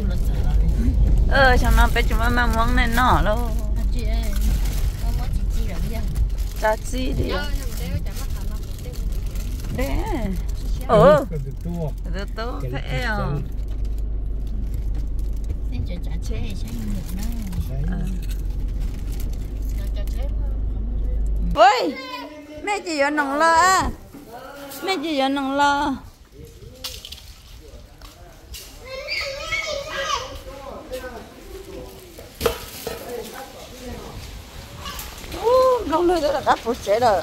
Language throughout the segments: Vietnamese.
Xong nó bé chúng mà muốn này nọ luôn. Chị ơi, có mất chị làm gì? Cha chi đi. Đấy. Từ từ phải à. Nên chờ trả chế sáng được nữa. Ôi, mẹ chị ở nòng lo à. Mẹ chị ở nòng lo. Không nuôi tôi là các phụ chế rồi.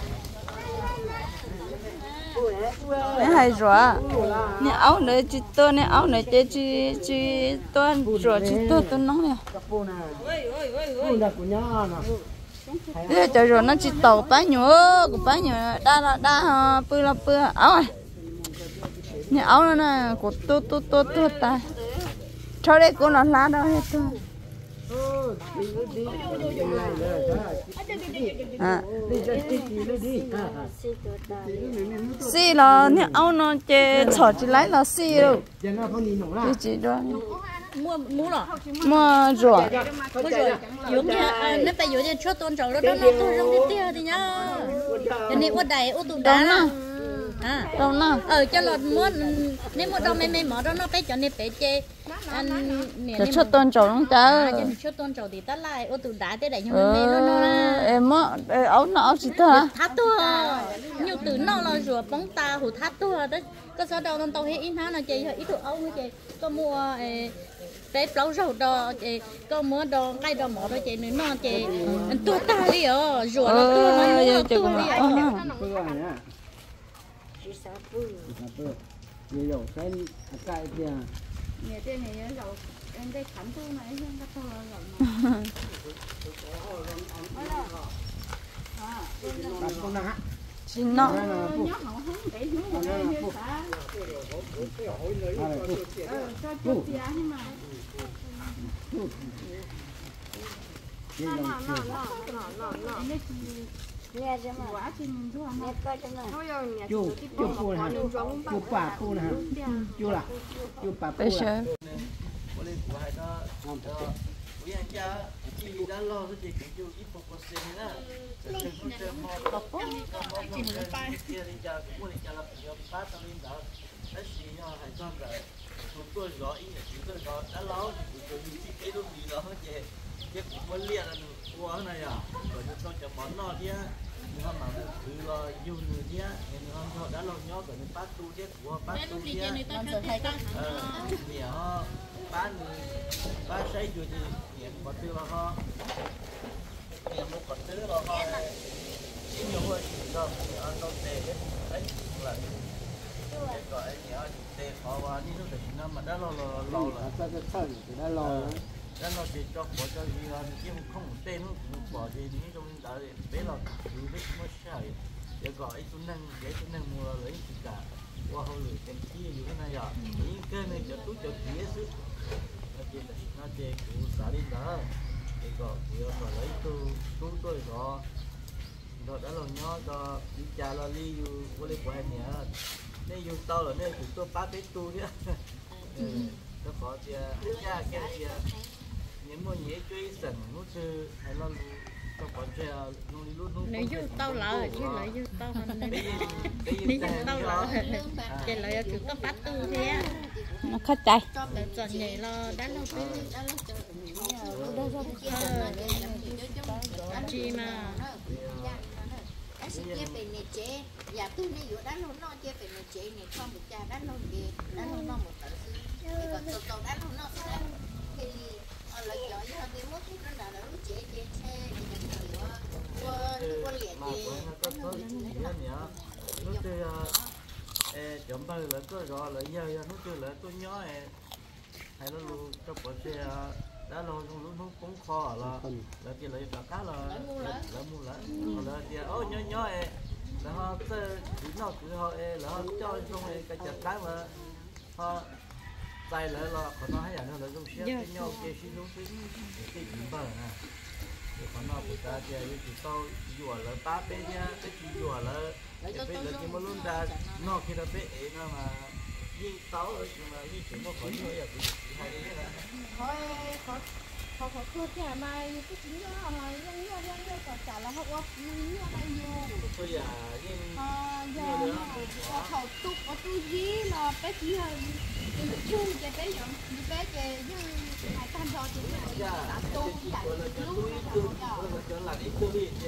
Nè hay rồi. Nè áo này chị tôi nè áo này chị tôi rồi chị tôi nóng nè. Đây trời rồi nó chỉ tàu bá nhựa của bá nhựa đa bự áo này. Nè áo nó nè của tôi ta. Cho đây cũng là lá đâu hết tôi. Xì là nè áo nó chơi chở chỉ lấy là xì đâu. Chị đó. Mua rồi. Mua rồi. Dùng nha, nếu phải dùng nha cho tôn trọng đó nó tôi trong cái tia thì nhá. Cho nên qua đầy ô tủ đá. Đâu nè. Cho lọt muốn nếu mua đâu mấy mở đó nó phải cho nên phải chơi. Để cho tôn trọng không ta. Cho tôn trọng thì ta lại ô tủ đá thế này nhưng mà nó em á áo nó áo gì ta. Thắt tua. Nhiều từ nó là rùa bóng ta hủ thắt tua đấy. Có sao đâu tao hết in nó chơi ít đồ áo nữa chơi. Có mua cái plau rau đỏ chị có mua đồ cây đồ mỏ đó chị nữa nó chị tua ta đi rùa nó tua nó tua đi nhiều cái cái kia nhà trên này dầu em đây khẩn tu này không có to rồi xin nó nghe chứ mà nghe coi chứ mà chú phu này chú bà phu này chú là chú bà phu là chị đã lo cái gì cũng chú ít một con xe nữa sẽ không chơi mò tóc không chơi kia đi chơi cũng muốn đi chơi là giờ ba tao đi đó cái gì nhau hay xong rồi chúng tôi gọi ý là chúng tôi gọi đã lo thì tôi đi cái đồ gì đó chứ chứ cũng muốn liệt là qua này à rồi cho cho món nọ đi nhưng mà cứ dùng người đi nên họ đã lo nhớ rồi nên bắt tu chứ của bắt tu chứ nhiều ba say rồi thì nhiều còn tư là họ nhiều một còn tư là họ nhiều hơn rồi ăn đâu tệ đấy là cái gọi nhiều tệ họ vào đi nó để nó mà đã lo là cái thân thì đã lo đó nó chỉ cho bỏ cho gì là chứ không tên nó bỏ gì những trong đó để là cứ biết mất sai để gọi tôi năng mua lấy gì cả qua hồi lười cái gì như thế này rồi những cái này cho tôi cho kia chứ nó chỉ của xã đi đó để gọi vừa mà lấy tôi gọi rồi đã lòng nhớ cho đi cha là đi vô đây quen nhỉ nếu vô tao là nếu chúng tôi bắt đến tôi nhá nó có thì cha cái gì những món nhẹ chơi sẵn nó chơi hay là trong quán chơi nếu như tao lỡ chứ lại như tao hành này nếu như tao lỡ thì lại cứ có bắt tu thế nó khát cháy để chọn nhảy lo đã lâu chi mà chia về nè chế, giờ tôi này vừa đánh nó chia về nè chế này không được cha đánh nó về đánh nó một tờ xí, còn tàu đánh nó thì lợi giỏi cho cái mốt nó là nó chế xe qua liền thì chậm bao là có gọi là giờ nó chưa là tôi nhớ hay nó luôn cho bọn xe đã lo nó cũng kho là kia lấy cả cá là mua là kia nhớ là họ chỉ nó cứ họ là họ cho xong cái chặt cái mà họ tay lại là họ nói hay là trong xe cái nhau kia xin đúng cái gì bờ nè họ nói của ta kia chỉ tao dùa là ba bé nha cái chỉ dùa là cái bé là chỉ mà luôn ra nó kia là bé nó mà đi tao mà đi chúng nó khỏi nhiều vậy thì hay đấy họ thưa cái mà cái chuyện đó là nhân còn trả là họ như đây nhiều bây giờ giờ họ tụt ở tôi gì là bé chỉ là chung cái bé giống bé cái nhưng hai trăm đô thì đã tụt chạy lúc là đi tôi đi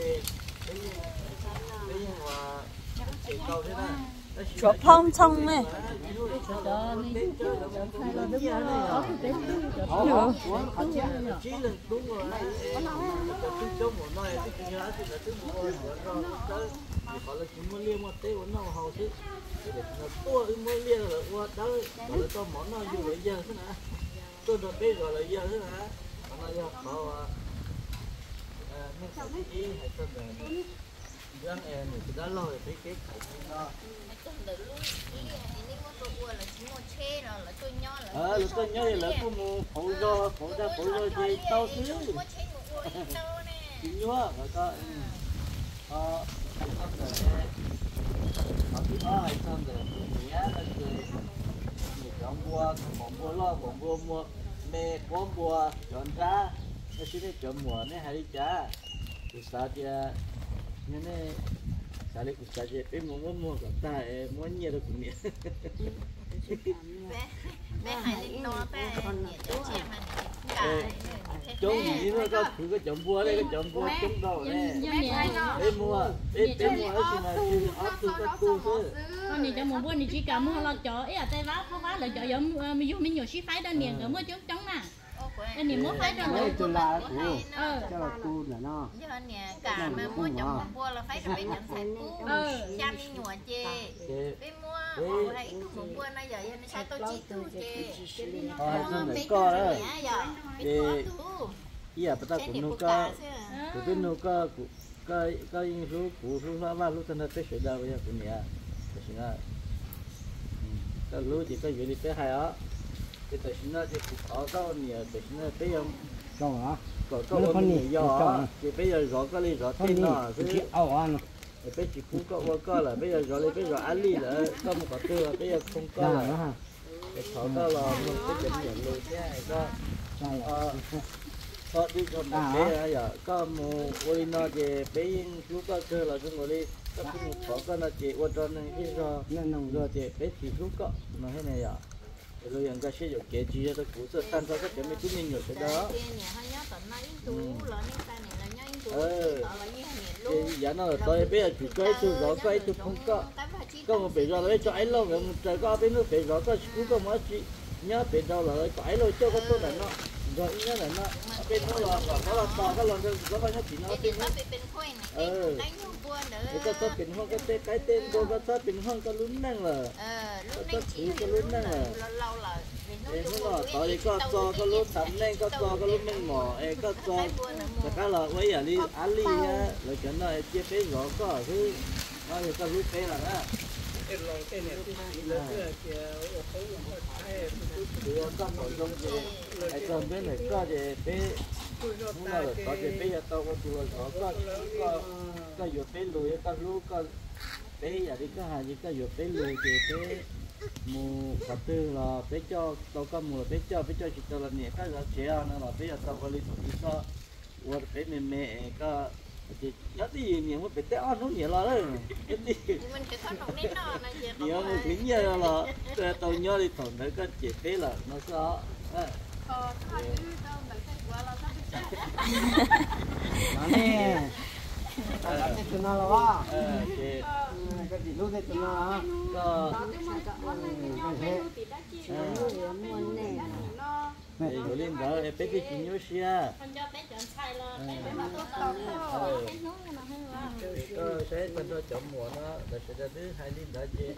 cái mà chỉ câu thế này chỗ phong xong này chỉ là đúng rồi tôi cho một nơi tôi nhớ thì là tôi mua rồi tới họ là chỉ mua liên một tế của nó hầu chứ để tôi mua liên là qua đó là cho món nó dù bây giờ thế nào tôi được biết rồi là giờ thế nào nó giờ họ nên sao ý hay sao vậy dân em thì đã lo cái khẩu nó lúc tôi nhớ là tôi mua phụ ra thì tao xíu chị nhớ rồi có họ hay xong rồi nhá là người chọn bùa mua mẹ có bùa chọn ra nó chỉ để chọn mùa này hay đi trả thì sao thì nên sao lại cũng sao chứ em mua cả ta muốn nhiều được cũng nhiều bé hay lên no bé chỗ gì nó có cứ cái chọn bùa đây cái chọn bùa chúng đâu nè em mua ở trên này thì ấp từ cái tu chứ con này cho một bữa này chỉ cả mua là chó ấy ở tây vác không vác là chó giống mình nhiều ship phái đơn niềng ở mua chống chống nè anh niềng mua phái đơn đấy tôi là của cho tu là nó giờ nè cả mà mua chồng một bua là phải phải nhận sạch cũ cha mi nhụa chê đi mua hay một bua này giờ nó sai tôi chỉ tu chê để co đó thì giờ bắt đầu cũng nấu co cái lúc là lúc thân phải sửa đầu bây giờ cũng nhẹ cái gì cái lúc thì cái gì đi phải hay á cái thời nó thì có đâu nhiều thời nó bây giờ cho hả có con nhiều giò thì bây giờ rõ cái rõ tin nó chứ ảo ăn thì bây giờ cũng có là bây giờ rõ bây giờ ăn đi là có một cái tư là bây giờ không có là cái thọ đó là một cái chuyện nhận luôn nha có có đi trong một cái giờ có một cái nó thì bây giờ lúc có cơ là chúng tôi đi có một thọ cái nó chỉ qua cho nên cái rồi thì bây giờ lúc có nó thế này à rồi những cái sử dụng cái gì đó cũng sẽ tan ra các cái mấy thứ mình nhiều cái đó thì giá nó tôi bây giờ chỉ cái từ đó cái từ không có một bây giờ lấy cho ấy lâu rồi một trời có bên nước bây giờ có cũng có mấy chị nhớ bây giờ là lấy cho ấy lâu cho có tốt này nó rồi nhớ là nó bên nó là to cái lần nó phải nó chỉ nó bên nó cái có bên hoa cái tên cô có bên hoa có lún năng là có thứ có lún năng là để nó là tại vì có cho có lún tắm nên có cho có lún năng mỏ có cho cái là bây giờ đi ăn đi á rồi cho nó chia phế rõ có thứ nó thì có lún phế là đó cái lòng cái này là cái có nội dung gì ai còn bên này có gì phế không nào rồi có gì phế tao có tụi có vừa phế lùi có lú có phế giờ đi có hàng gì có vừa phế lùi thì phế mù vật tư là phế cho tao có mù phế cho chỉ tao là nhẹ cái là trẻ nó là phế tao có lý do hoặc phế mẹ có thì nhớ gì nhiều mà phải tao nó nhiều là đấy cái gì mình cái con nồng đến nó này giờ nhiều một cái nhiều là tao nhớ đi thằng đấy có chỉ phế là nó có nè cái tụi nó là cái gì lúc này tụi nó có thì rồi lên đó em biết cái chuyện nhớ xia có sẽ bên đó chọn mùa nó là sẽ ra thứ hai lên đó chứ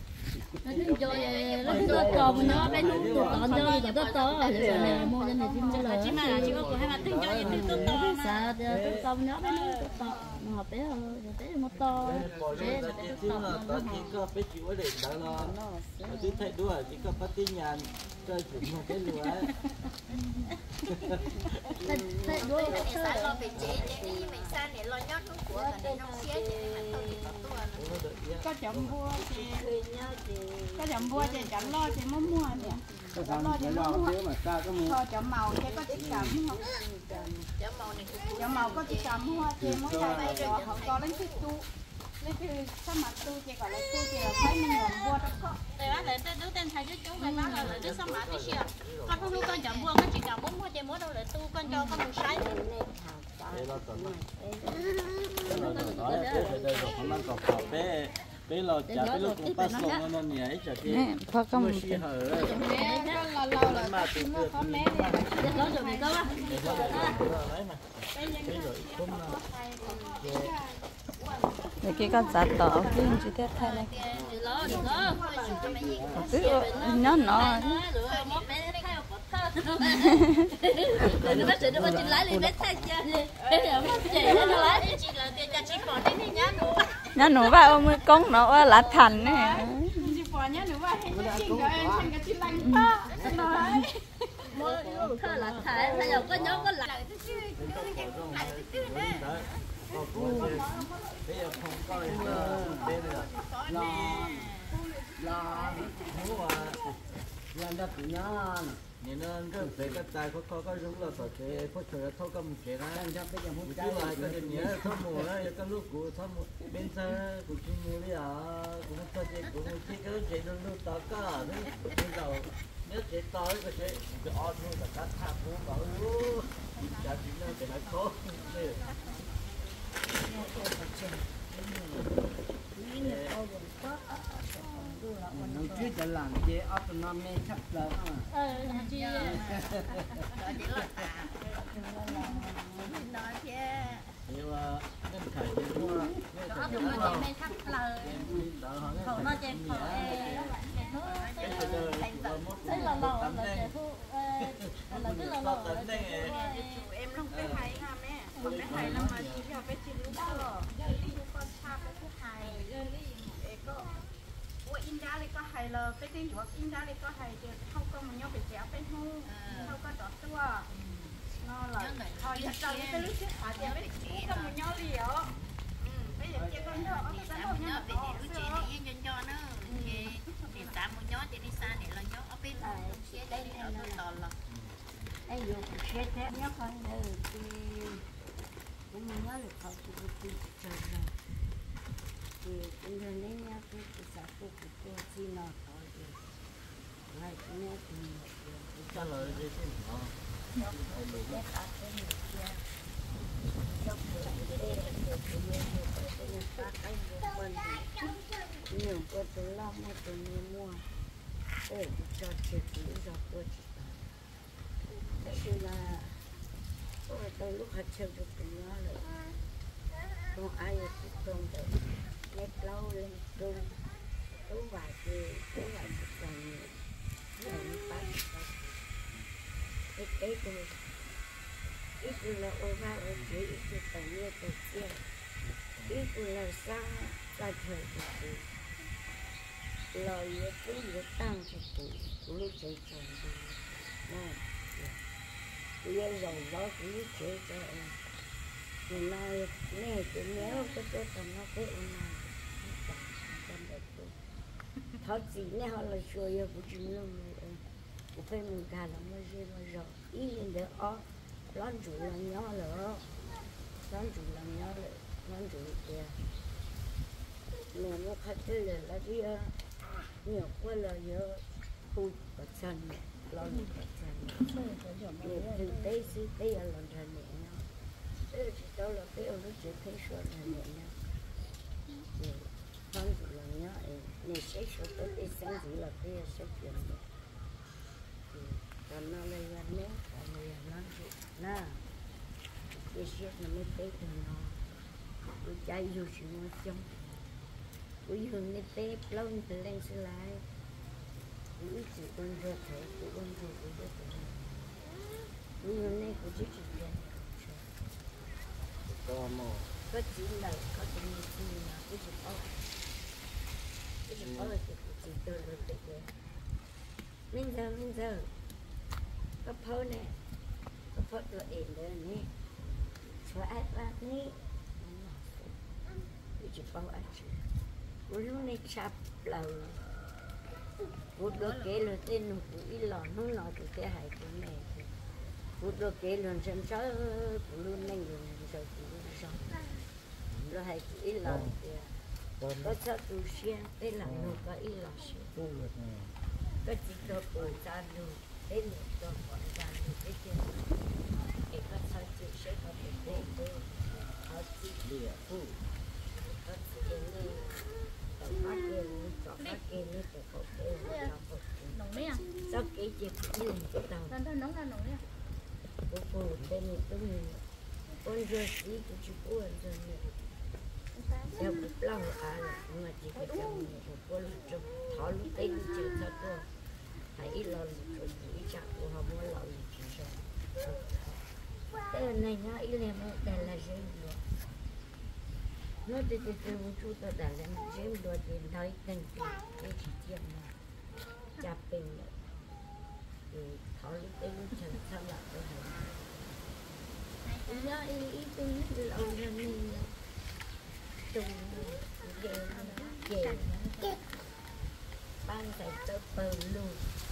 nó còn nó bé nó còn cho nó to rồi mua cho này chỉ mà chỉ có của hai bạn tính cho gì tính to sao xong nó bé nó to nó bé nó to bé nó to chỉ có bé chịu để đó là chỉ thấy đua chỉ có phát tin nhàn chơi chuyện một cái lúa ấy đuôi là để sáng lo về chế đi mình sang để lo nhót nó của là để nó xé để mình thôi thì có tua có chậm vua thì có chậm vua thì chậm lo thì mới mua nè chậm lo thì mới mua thôi chậm màu thì có chỉ chậm không chậm màu có chỉ chậm mua thì mới ra rồi họ cho đến cái tu lấy cái sao mặt tu chỉ gọi là tu thì là phải mình làm vua đó có để đó để tôi tên thầy chứ chúng phải nói là đứa sao mà tí xíu con không con chọn mua con chỉ chọn muốn mua chỉ mua đâu để tu con cho con một sai đây là tận nói đây là không ăn cọp cọp bé lo chả bé lúc cũng pass luôn nó nhảy chả kia phải có một cái hở lâu là mà từ từ có mẹ nó rồi thì có để cái con giặt tỏ cái chỉ thế thay này nó nó sẽ được chị lái lên bé thay cha chị nó lái chị là tiền chị còn đến đi nhá nữa nó nổ vào ông mới công nó là thành này chị bỏ nhá nữa vậy hết chuyện rồi em thành cái chị lạnh ta nói mua thơ là thay bây giờ có nhớ có lại bây giờ không có đây là lo mua làm đất nhá nên nó rất phải cái tài có giống là phải cái phát triển thâu cầm cái này chắc bây giờ muốn chứ lại cái này thâu mùa đó cái lúc của thâu mùa bên xa của chúng mua đi à cũng cho chị cũng cái nó to cả đấy bây giờ nếu chị to cái on luôn là cắt tháp luôn bảo luôn giờ chỉ nên cái này có nó chưaจะหลังเจ๊ออตโนมัติชักแล้วอ่ะ chị nói chứ nhưng mà nên phải cái mua có tụi mình chị mê thắt lời khẩu nó chị khẩu thế là lâu là chị thu là cứ lâu em không biết hay ha mẹ không biết hay lắm mà chỉ cho biết chỉ lúc đó con cha cái thứ hai có ủa in ra thì có hay là cái tiếng của in ra thì có hay thì không có mà nhau bị chéo bên hông không có đọt tua nó là thôi giờ sau cái lúc trước phải chéo bên không mà nhau liều bây giờ chơi con thợ nó sẽ không nhau để lúc chế thì yên cho nó thì tạm một nhó thì đi xa để là nhó ở bên xé đây ở bên tòn là ai dùng xe thế nhớ con thì cũng mình nhớ được họ cũng đi chơi rồi thì cũng là nên nhớ cái sản phụ của tôi chỉ nó thôi thì lại nhớ thì cho lời đi chứ nhiều cái tôi lo mà tôi mua để cho chị lý do tôi chỉ thế là tôi lúc học chơi được tụi nó rồi không ai được không được nhét lâu lên tôi vài cái vài cái này này bán cái tôi ít là ô ba ô chỉ ít là nhiều cái kia ít là sang ra thời của lời cái gì tăng cho lúc chơi trồng này bây giờ đó cũng chơi cho mình nói nè cái méo cái tầm nó cái ông này tháo gì nè họ là chơi ở của chúng nó của phải mình cả là mới chơi mà rồi ý lên để ó lăn chủ là nhỏ lỡ lăn chủ là nhỏ lỡ lăn chủ kìa mẹ nó khách chơi là đi nhiều quá là nhớ khu vật chân lo những vật chân thực tế sư tế là lần thằng mẹ nó thế chỉ đâu là cái ông nó chỉ thấy số là mẹ nó con chủ là nhớ này sẽ số tới cái sáng gì là cái sẽ chuyển còn nó là nhà mẹ còn nhà nó na cái xe nó mới tới từ nó tôi chạy vô sự nó trong tôi hướng đến té lâu từ lên xưa lại tôi chỉ con ruột thôi tôi con ruột tôi rất là tôi hướng này tôi chỉ chuyện có chỉ là có tình yêu là cái gì đó thì chỉ tôi được cái mình giờ có phô nè có phôตัวเองเด้อนี่ช่วยว่านี่จะเป่าอาชีพรู้ในชับเราพูดด้วยเกลือเต้นกูอีหลอนนู่นหลอนกูจะหายกูแม่พูดด้วยเกลือฉันชอบกูรู้นั่งอยู่ในใจกูรู้ชอบเราหายกูอีหลอนเดียวก็ชอบดูเชียร์เป็นหลังหนูก็อีหลอนเชียร์ก็จิตตัวปวดจานดูเป็นตัวปวดจานดูเป็นเจ้าเอกก็ชอบจิตเชียร์ก็เป็นเด็กเขาจิตเดียวผู้เขาจิตนี่ต่อมาเกณฑ์ต่อมาเกณฑ์นี่แต่เขาเกณฑ์เราปวด nóng đấy à? sao cái dịp như cái tàu Thân nóng ra nóng đấy à? cô bên này tôi nhìn con rơi xí của chú cô rồi nè theo cái lâu à mà chỉ cái chồng của cô là trong thọ lúc tết đi chơi sao cô hãy lo rồi nghĩ chắc cô không có lo gì chỉ sao cái này nó ý là một đại là dễ được nó từ từ từ một chút tôi đại là dễ được thì nói tình cái chỉ chuyện mà chạp bình thì thọ lúc tết đi chơi sao lại tôi nó ý tôi nhất là lâu ra nên chung về ban thầy tơ bờ luôn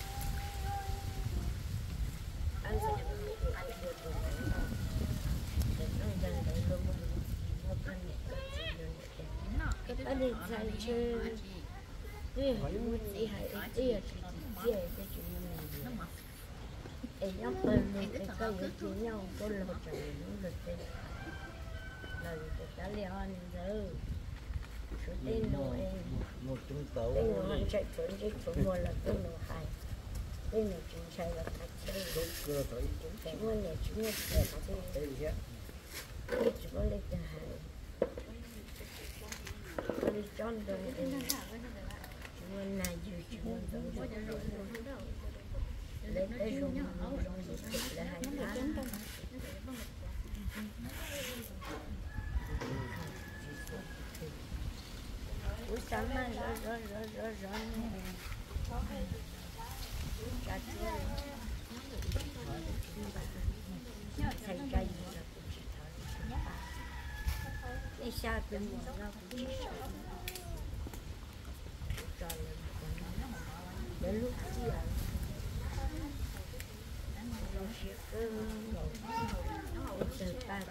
ban thầy được để nó dần để luôn một con cái ban thầy chơi cái hỏi muốn đi hay đi thì về cái chuyện này em nhóc bên mình cái câu cái chuyện nhau có lo trời nó được thế lời cái cá leo ăn giờ số tên nó em một trung tấu tên nó ăn chạy trốn mua là tên nó hay tên nó chúng chạy là khách chơi đúng cơ thấy cái mua này chúng nó để nó chơi đây nhé cái chúng nó lấy cái hay cái đi chọn rồi chúng nó này dù chúng nó giống lấy cái rung là hay lắm buổi sáng mai rõ trà chua thầy cây là cũng chỉ thở cái xa bên một nó cũng chỉ sợ trời đến lúc chia nó sẽ cứ ngồi từ ta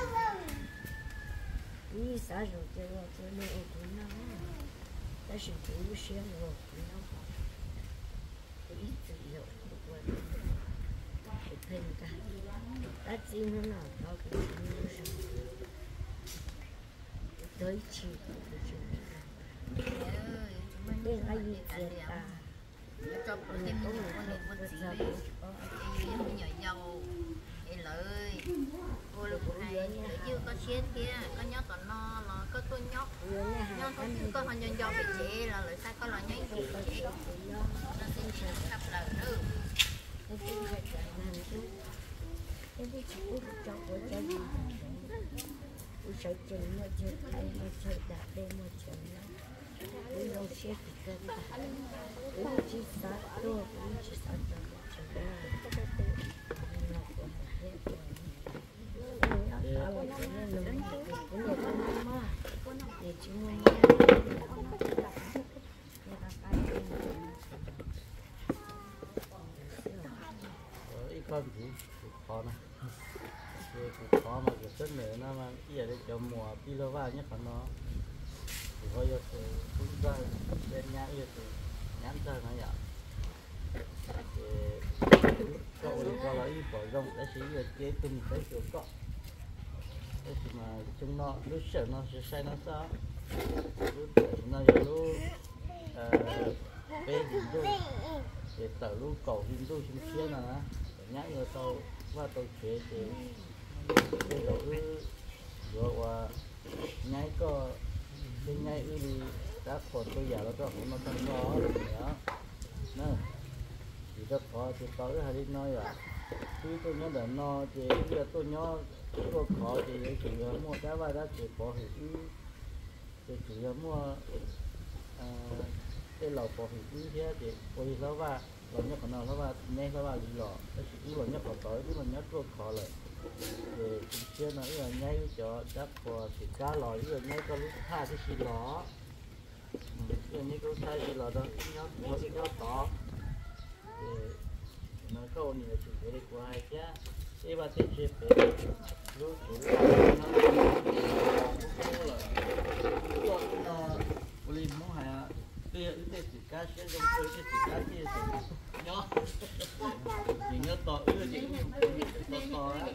đi xa rồi chơi nó ô tô nó但是主些我不要跑，一直有我不配干，但今天呢，到底是对起不是那个一节大， cho bữa thêm nhiều con được con gì đấy em nhỏ dầu cái lời cô là cô này chưa có chết kia có nhóc tụi nó là có tôi nhóc nhóc tôi chưa có hoàn nhân dầu bị chế là lời sai có là nhảy bị chế nó xin chịu sắp lời nữa em biết chỉ có cho của cha gì tôi sợ chừng mà chơi thay mà chơi đạp đêm mà chơi nó tôi đâu sẽ bị cơn tôi chỉ sợ tôi chỉ sợ cho chơi ít con thì khó này thì khó mà cái chất nữa nó mà bây giờ để cho mùa pilova nhất là nó thì coi như chúng ta bên nhà yêu thì nhắn ra nó vậy thì cậu đi qua lấy bỏ rong để xí rồi chế tung cái chỗ cọ thế thì mà chúng nó lúc sợ nó sẽ sai nó sao lúc nó giờ lúc bé hình đu để tờ lúc cầu hình đu chúng chia là nhá rồi tàu qua tàu chế thì cái đầu rồi qua nhái có cái nhái đi đã còn tôi giờ nó có không nó không có nữa nè thì rất khó thì tối hay đi nói rồi khi tôi nhớ là nó thì giờ tôi nhớ tôi khó thì chỉ mua cái vai đó chỉ có hình thì chỉ mua cái lẩu có hình thế thì tôi nói và rồi nhớ còn nào nó vào nhanh nó vào gì lọ cái rồi nhớ còn tới cái rồi nhớ trôi khó lại để trên nó là nhanh cho chắc của thì cá lòi rồi nhanh có lúc tha cái gì lọ rồi nhanh có tha gì lọ đó nhớ tỏ nó câu này chỉ để qua ai chứ cái bà tiền chia về lúc chủ nó lên món hàng cái chỉ cá sẽ dùng cái chỉ cá kia nhớ chỉ nhớ to chỉ to á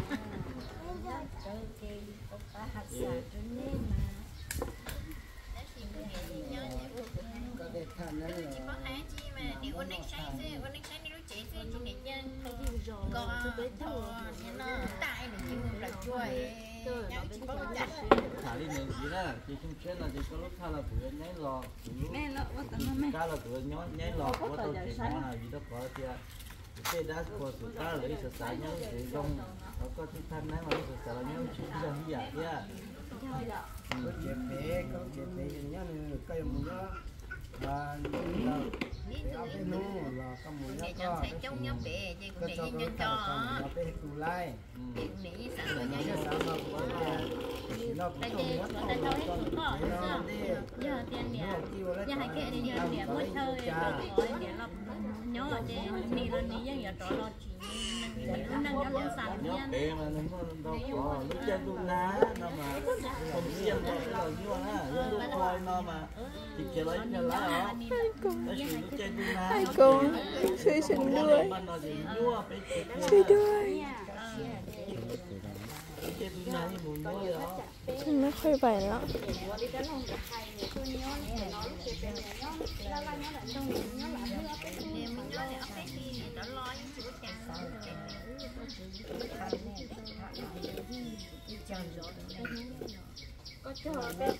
có để tham nữa chỉ có hai chi mà để ôn đánh say chứ ôn đánh say đi lúc chế chứ chỉ để chân có thò nó tại để chịu là chuối chỉ có chặt thả đi mình gì đó chỉ chung chết là chỉ có lúc tha là tụi anh nháy lò mẹ lợ quá tao mẹ cá là tụi anh nháy lò có tao chỉ món nào gì đó có thì cái đá của tụi ta lấy sợi sải nhau thì rong nó có chút thanh này mà sợi sải nhau chỉ là như vậy nha có chuyện bé nhá cây mùng nhá và áo cái nô là cái mùng nhá có phải trông nhau bể chỉ có để cho nhân cái cho nó bé tủ lai để nghĩ sáng rồi nó sáng mà của nó cũng tôm nhá nó đi giờ tiền địa giờ hai kệ thì giờ địa mỗi thời rồi địa lọc nhớ ở trên đi lên đi giờ trò lo chỉ nó năng nó luôn sẵn nhóc nha bé mà nó đâu có lúc chân đun ná nó mà không xiên đâu cái đầu như á lúc coi nó mà thì chỉ lấy cho lá đó cái gì lúc chân đun ná ai con suy sinh đuôi suy đuôi chân đun ná như mùi nhói đó ไม่ค่อยไหวแล้ว để mình nói là cái gì nó lo những chỗ chàng có chờ bé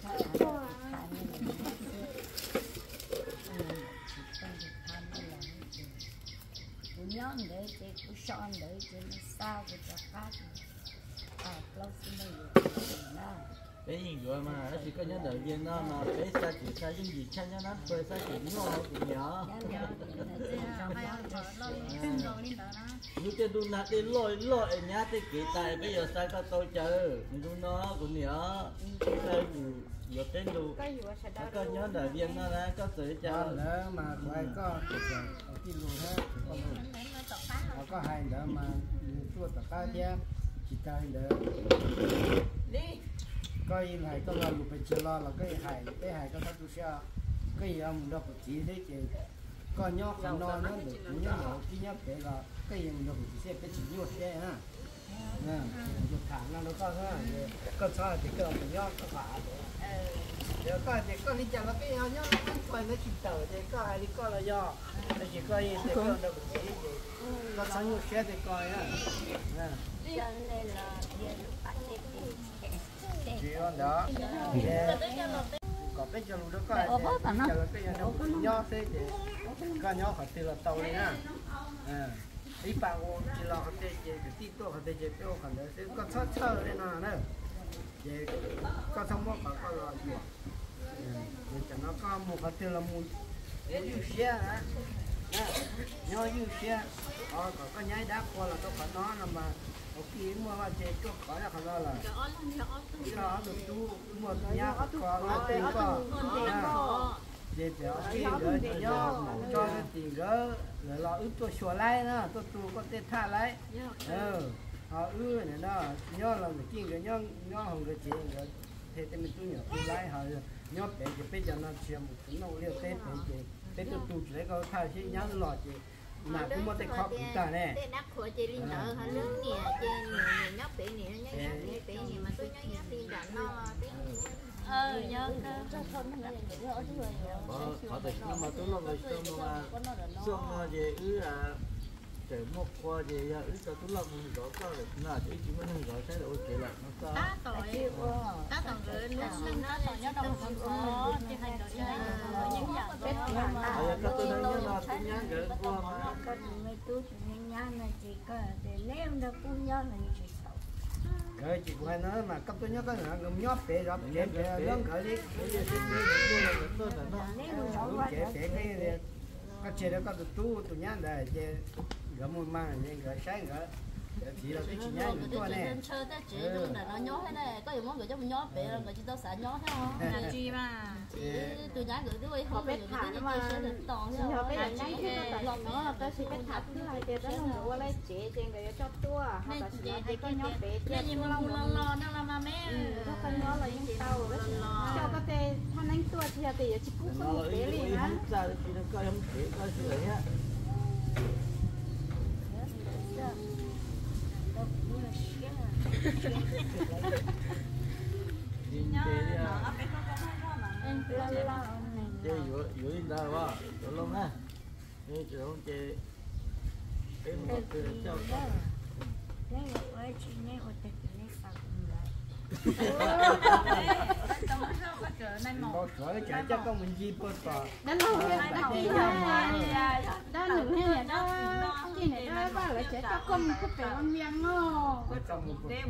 nhớ để chị cũng son để chị nó sao thì cho phát lâu xin đây bé nhìn rồi mà nó chỉ có nhớ đợi viên nó mà bé xa chỉ xa những gì cha nhớ nó thôi xa chỉ nhỏ thì nhỏ lúc chân đun nát đi lội nhá thì kỹ tại bây giờ sao có tôi chờ đun nó cũng nhỏ sao vừa tên đủ có nhớ đợi viên nó là có sự chờ nữa mà quay có cái lùi hết có hai nữa mà tua tất cả kia chỉ tay nữa coi này có là lục phải lo là cái hài có thắt sao cái ông đâu có chỉ thế chứ con nhóc nó được cũng nhớ cái nhóc để là cái ông đâu chỉ sẽ cái chỉ nhốt thế ha nè được thẳng nó có ha có sao thì cái ông nhóc có phải giờ coi thì con đi chợ là cái nhóc nó quay nó chỉ tờ thì có ai đi coi là do nó chỉ coi thì con đâu có chỉ có sao nhốt xe thì coi ha nè chị con đó có cái cho nó coi cho cái nó nhỏ thế thì cái nhỏ phải từ là tàu này ha đi bao chỉ là cái tí to cái cái tiêu còn đấy có sót sơ đấy nào nữa vậy có thông báo có là gì vậy cho nó có một cái từ là một yêu xe á nhỏ yêu xe có cái nhái đá qua là có phải nó mà khi mua mà chơi chút có là không là nó được tu một nhà có là tiền có để cho khi gỡ thì cho cái tiền gỡ rồi lo ướp cho sửa lại nữa tôi tu có thể tha lại họ ướp này đó nhớ là cái tiền cái nhớ không cái chuyện rồi thì mình tu nhỏ tu lại họ nhớ để cho bây giờ nó chiếm một cái nông liệu tết để tôi tu chỉ có thay chứ nhớ lo gì mà cũng có thể khó cũng ta nè. Để đắp của chị linh nợ hả lớn nè, trên nhóc bé nè, nhóc bé nè mà tôi nhóc tiền trả nó nhớ có thể nó mà tôi lo về xong mà xong về ứ để một qua về ứ cho tôi lo mình rõ có được là chỉ mình rõ thấy là ok là nó có tá tội rồi nó tội nhớ đâu không có thì hành động chơi những dạng biết là tôi nói là tôi nhớ gửi qua mà có mấy túi nhá là chỉ có để nếu được cũng nhớ là chỉ sợ rồi chị quay nói mà cấp tôi nhớ có là ngầm nhót để rồi để lớn cỡ đi tôi là nó trẻ cái có chơi đó có tụi nhá đây chơi gỡ mùi mang nên gỡ sáng gỡ chỉ là cái chuyện nhá những con này chơi tới chị luôn là nó nhó thế này có những món người trong nhó bể là người chỉ tao xả nhó thế không là chi mà tôi nhá gửi tôi không biết thả mà họ biết là nhắn khi nó tại nó tới khi biết thả thứ hai chơi đó nó mua lấy chị trên để cho tua họ là chị hay có nhó bể chơi nhưng mà lo nó là mẹ nó con nhó là những tàu cho có thể thanh anh tua thì chỉ cũng không bể liền á ra thì nó coi không thể coi sự đấy á chơi vừa in ra quá rồi luôn á chơi chơi không chơi cái một cái chơi một khỏi chạy chắc có mình gì bớt vào đó đó nửa này đó cái này đó ba là sẽ cho con cái bể con miếng nó trong một cái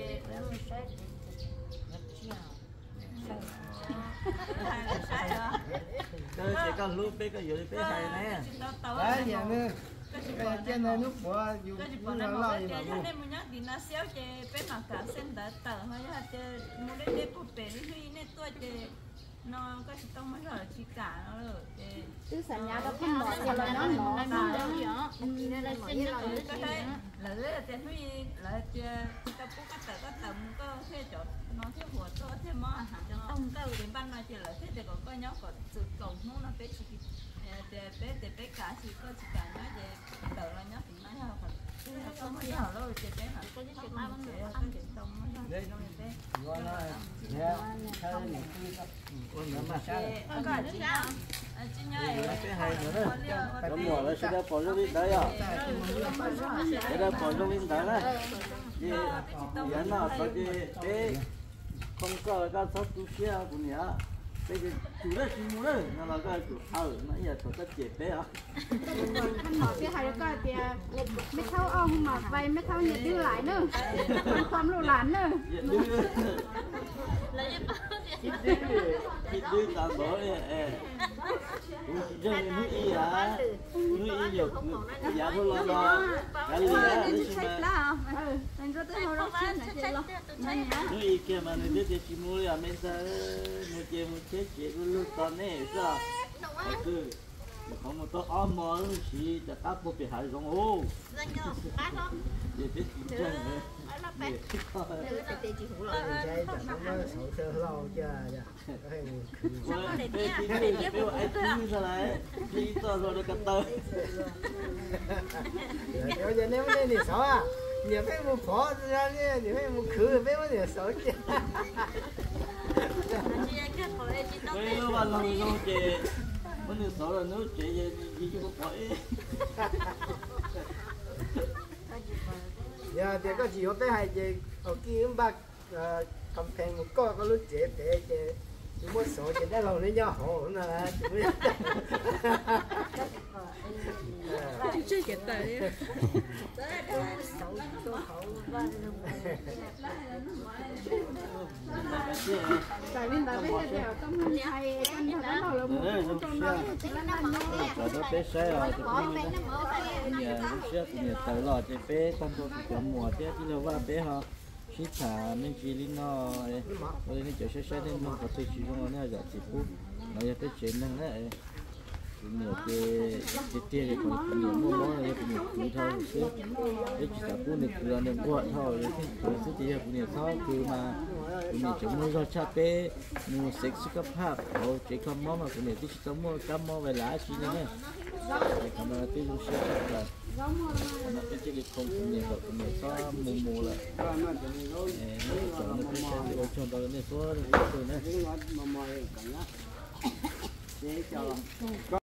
chơi chỉ có lúc bé có vừa bé hay nè đấy giờ nữa cái trên này nước bỏ dùng nó lo gì mà luôn nên mình nhắc thì nó xéo chơi bé mà cả sen đã tờ hay là chơi mua để bút bể đi huy nên tôi chơi nó có chỉ tông mới rồi chỉ cả nó rồi chứ sản nhà đó không bỏ cho nó nọ nên là xin nó cái đấy là tiền huy là chơi ta bút cái tờ có thế chỗ nó thếหัวchỗ thế mỏ hàng cho tông cái đến ban mai chơi là thế để có nhóc có sự cầu nó bé chỉ bé cả chỉ có chỉ cả nó để tờ là nhóc thì nó nhau phải không có nhau đâu chơi bé hả có những chuyện ăn cái chuyện tông nó đấy ngon này nè thay những cái con nữa mà có chứ sao chị nhảy cái hay nữa đó có mùa là sẽ đã bỏ vô đi đấy à sẽ đã bỏ vô đi đấy này thì giờ nào có gì bé không có cái số tu sửa của nhà bây giờ chủ đấy chủ mua đấy nó là cái nó giờ có cái chế bé à anh hỏi cái hay cái thì mấy thao ông mà vay mấy thao nhiệt đưa lại nữa còn lô lán nữa thịt đưa tao bỏ riêng nuôi y à nuôi y nhiều giá thôi lo cái gì á nuôi y kia mà nuôi đứa chỉ mua là mình sẽ mua chơi một chế chế luôn tao này sao cứ không một tô ôm mò chỉจะตัดปุ๊บไปหาสองโอ้เดี๋ยวเป็นจริงจังเลย chơi chẳng nó sầu sơ lâu chưa cái bé chỉ biết biết ai cứ sao lại đi to rồi được cắt tơ bây giờ nếu đây thì xấu à nhiều cái một phỏ ra đi nhiều cái một khử bé mới được xấu chứ bé nó ban lâu nó chơi vẫn được xấu là nó chơi gì chứ có phải giờ thì có gì có bé hay chơi ở kia bác cầm phèn một có lúc chơi bé chơi chúng muốn xấu chơi đã lâu nữa nhau hổ nữa là chơi cái tờ tại vì là bây giờ trong nhà hay trong nhà đó là một trong đó rồi đó bé xe rồi thì nhà lúc trước thì nhà tới lò chơi bé con tôi thì có mùa thế thì là qua bé họ khi thả mình chỉ lên nó rồi nó chơi xe nên nó có thể chỉ trong nó giờ chỉ phút nó giờ tới chuyện năng đấy nhiều cái tiền thì còn nhiều mua món này cũng nhiều thứ thôi chứ cái chỉ là cũng được là được quậy thôi cái số tiền cũng nhiều thôiคือมาcũng nhiều chúng mua cho cha bé mua sạch sức khỏe rồi chỉ còn món mà cũng nhiềuที่ต้องmua cam mua về lá chỉ này để còn là cái lúc sau là nó cái chỉ không cũng nhiều rồi cũng nhiều sao mua là nó chọn nó cái cái chọn đó này số rồi này mà mời cả nhá để cho